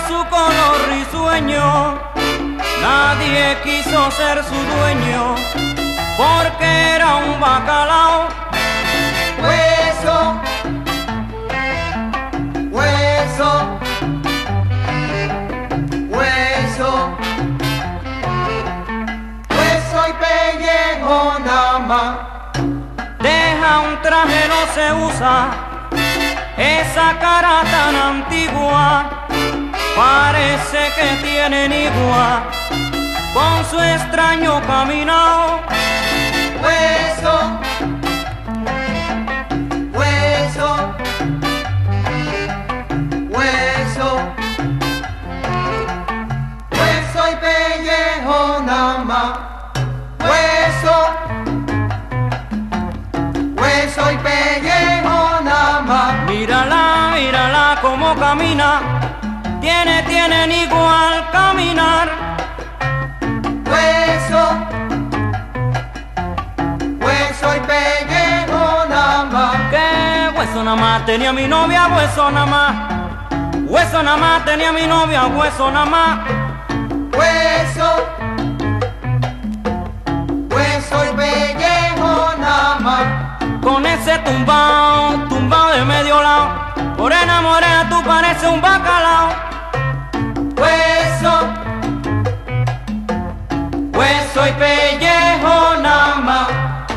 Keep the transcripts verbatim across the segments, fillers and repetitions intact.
su color risueño, nadie quiso ser su dueño, porque era un bacalao. Hueso, hueso, hueso, hueso y pellejo nada más. Deja un traje, no se usa, esa cara tan antigua, parece que tienen igual con su extraño caminado. Hueso, hueso, hueso, hueso y pellejo nada más. Hueso, hueso y pellejo nada más. Mírala, mírala cómo camina, tiene, tienen igual caminar. Hueso, hueso y pellejo nada más. Que hueso nada más tenía mi novia, hueso nada más. Hueso nada más tenía mi novia, hueso nada más. Hueso, hueso y pellejo nada más. Con ese tumbao, tumbao de medio lado, morena, morena, tú pareces un bacalao. Hueso, hueso y pellejo nada más.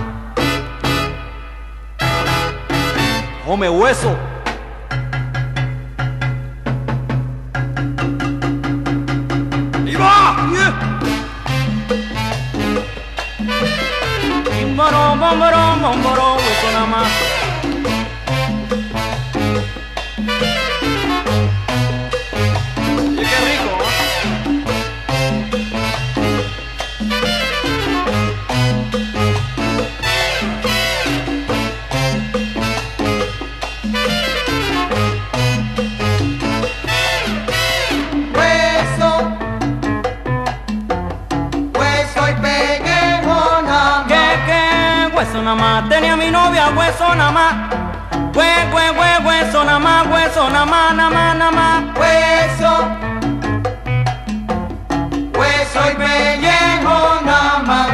Come hueso. ¡Y va! Bomboro, bomboro, bomboro, hueso nada más. Y qué rico, Hueso, hueso y pellejo nada más. que, que, hueso nada más tenía mi novia, hueso nada más. Hue, hue, hue, hueso nada más, hueso nada más, nada más, nada más. Hueso, hueso y pellejo nada más.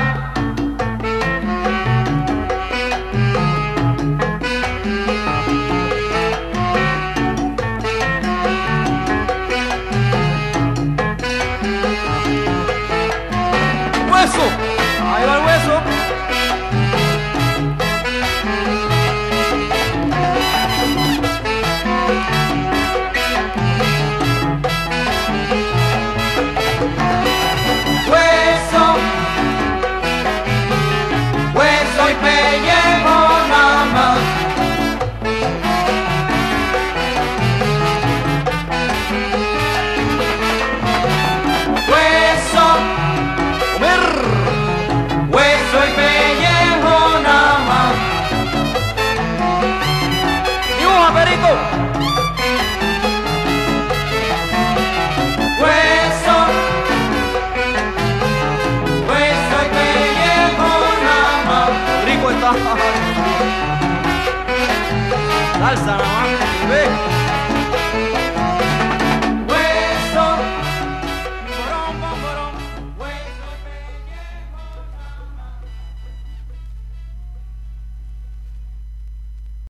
Hueso, ahí va el hueso. Hueso, hueso y pellejo nada más. Hueso, Comer. hueso y pellejo nada más. Y un perico. Hueso, hueso y pellejo nada más. Rico está. Salsa nada más. Ve.